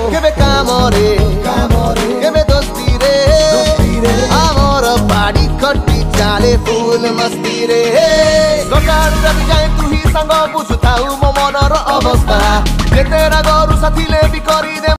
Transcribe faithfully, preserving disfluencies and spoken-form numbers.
केबे कामरे केबे दोस्ती रे आमर बाड़ी खट्टी चाले फुल मस्ती रे सकाळु राति जाए तुही संग बुझुथाउ म मनर अवस्था जेतेरा गरु साथीले भी करिदे